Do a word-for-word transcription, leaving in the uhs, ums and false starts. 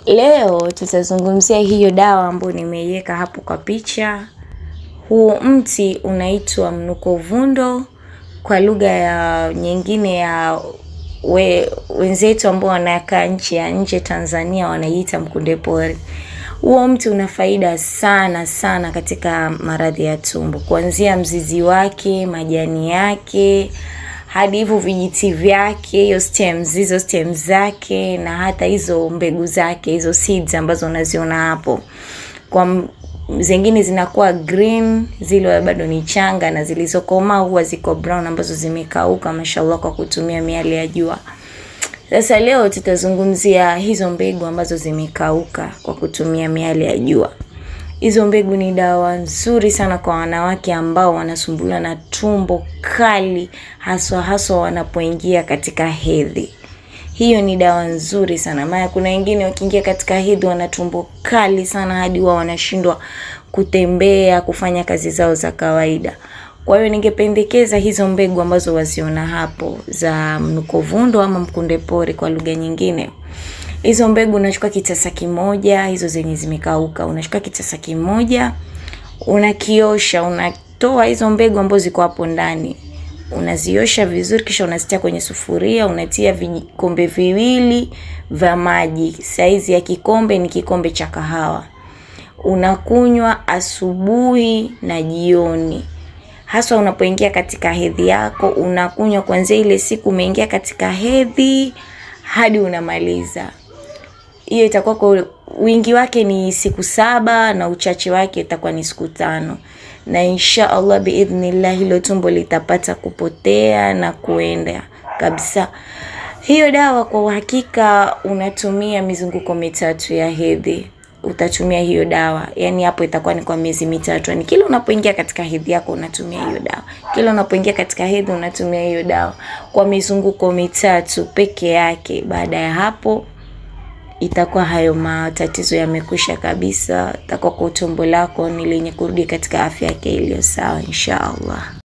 Leo tutazungumzia hiyo dawa ambayo nimeiweka hapo kwa picha. Huo mti unaitwa mnukovundo kwa lugha ya nyingine ya we, wenzetu ambao wanakaa nchi ya nje Tanzania wanaita mkundepori. Huo mti una faida sana sana katika maradhi ya tumbo. Kuanzia mzizi wake, majani yake, hadi hivyo vijiti vyake, hiyo stems, hizo stems zake, na hata hizo mbegu zake, hizo seeds ambazo unaziona hapo. Kwa zingine zinakuwa green, zile bado ni changa, na zilizokomaa huwa ziko brown ambazo zimekauka mashallah kwa kutumia miale ya jua. Sasa leo tutazungumzia hizo mbegu ambazo zimekauka kwa kutumia miale ya jua. Hizo mbegu ni dawa nzuri sana kwa wanawake ambao wanasumbuliwa na tumbo kali, haswa haswa wanapoingia katika hedhi. Hiyo ni dawa nzuri sana. Maana kuna wengine wakiingia katika hedhi wana tumbo kali sana hadi wao wanashindwa kutembea, kufanya kazi zao za kawaida. Kwa hiyo ningependekeza hizo mbegu ambazo waziona hapo za mnukovundo ama mkundepori kwa lugha nyingine. Hizo mbegu unachukua kitasa kimoja, hizo zenye zimekauka, unachukua kitasa kimoja, unakiosha, unatoa hizo mbegu ambazo ziko hapo ndani. Unaziosha vizuri kisha unazitia kwenye sufuria, unatia vikombe viwili vya maji. Saizi ya kikombe ni kikombe cha kahawa. Unakunywa asubuhi na jioni. Haswa unapoingia katika hedhi yako, unakunywa kuanzia ile siku umeingia katika hedhi hadi unamaliza. Hiyo itakuwa kwa wingi wake ni siku saba na uchache wake itakuwa ni siku tano. Na insha Allah biidhnillah hilo tumbo litapata kupotea na kuenda kabisa. Hiyo dawa kwa uhakika unatumia mizunguko mitatu ya hedhi. Utatumia hiyo dawa. Yaani hapo itakuwa ni kwa miezi mitatu. Yaani kila unapoingia katika hedhi yako unatumia hiyo dawa. Kila unapoingia katika hedhi unatumia hiyo dawa kwa mizunguko mitatu peke yake. Baada ya hapo itakuwa hayo matatizo yamekwisha kabisa. Itakuwa kwa tumbo lako ni lenye kurudi katika afya yake iliyo sawa insha Allah.